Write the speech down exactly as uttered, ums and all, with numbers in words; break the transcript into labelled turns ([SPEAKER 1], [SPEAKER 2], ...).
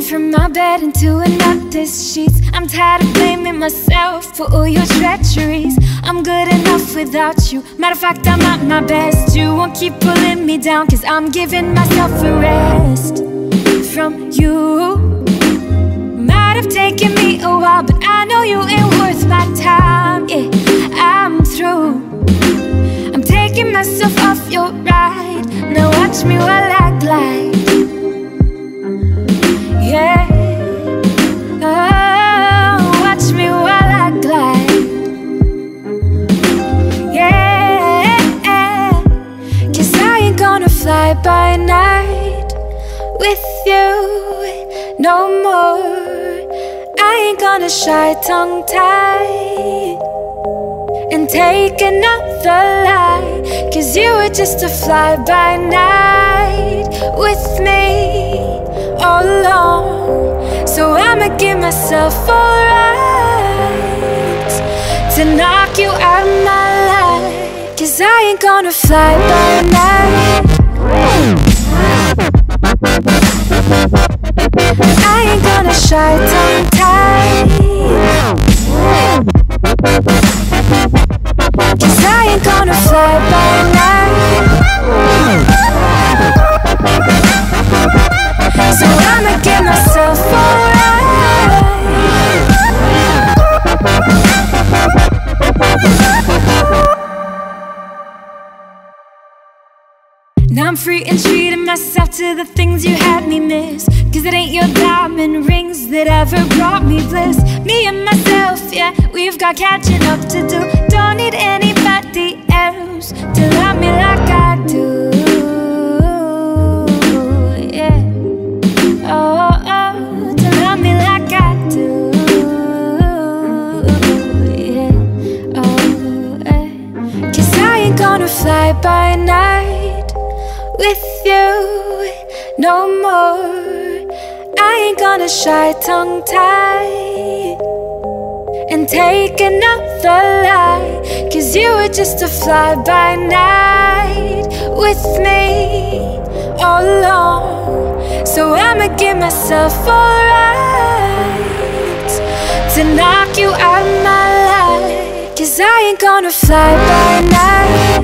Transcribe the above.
[SPEAKER 1] from my bed into another's sheets. I'm tired of blaming myself for all your treacheries. I'm good enough without you. Matter of fact, I'm at my best. You won't keep pulling me down, cause I'm giving myself a rest from you. Might have taken me a while, but I know you ain't worth my time. Yeah, I'm through. I'm taking myself off your ride. Now watch me while I glide. Yeah, oh, watch me while I glide. Yeah, cause I ain't gonna fly by night with you no more. I ain't gonna shy tongue-tied and take another lie, cause you were just a fly-by-night with me all along. So I'ma give myself a right to knock you out of my life, cause I ain't gonna fly by night. I ain't gonna shy tongue-tied, cause I ain't gonna fly by night. So I'ma give myself a right. Now I'm free and treating myself to the things you had me miss, cause it ain't your diamond rings that ever brought me bliss. Me and myself, yeah, we've got catching up to do. Don't need anybody else to love me like I do. Yeah, oh, oh, to love me like I do. Yeah, oh, eh. Cause I ain't gonna fly by night with you no more. I ain't gonna shy tongue-tied and take another lie, cause you were just a fly-by-night with me all along. So I'ma give myself a right to knock you out of my life, cause I ain't gonna fly by night.